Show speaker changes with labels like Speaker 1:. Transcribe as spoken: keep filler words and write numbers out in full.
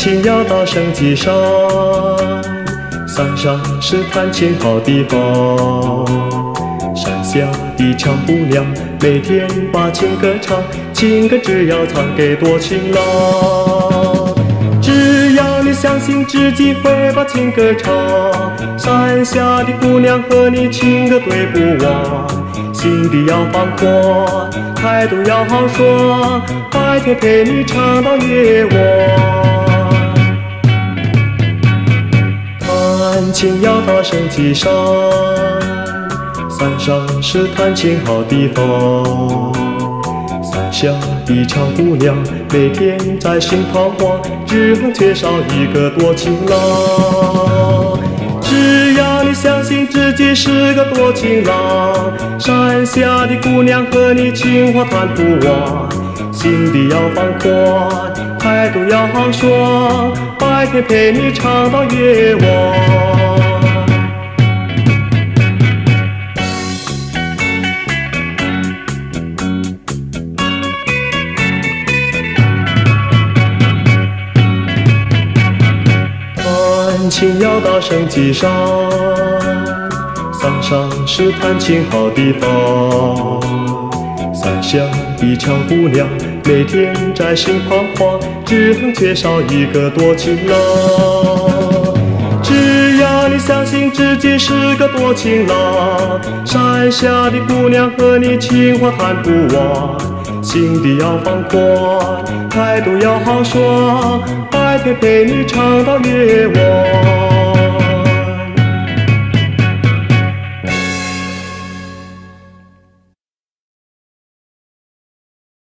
Speaker 1: 情要到圣极山，山上是弹琴好地方。山下的俏姑娘每天把情歌唱，情歌只要唱给多情郎。只要你相信自己会把情歌唱，山下的姑娘和你情歌对不完。心底要放阔，态度要好说，白天陪你唱到夜晚。弹琴要到圣极山，山上是弹琴好地方。山下的俏姑娘每天在心彷徨，只恨缺少一个多情郎。只要你相信自己是个多情郎，山下的姑娘和你情话谈不完。心底要放阔，态度要好说，白天陪你唱到夜晚。弹琴要到圣极山，山上是弹琴好地方。山下的俏姑娘每天在心彷徨，只恨缺少一个多情郎。只要你相信自己是个多情郎，山下的姑娘和你情话谈不完。心底要放阔，态度要好说，白天陪你唱到夜晚。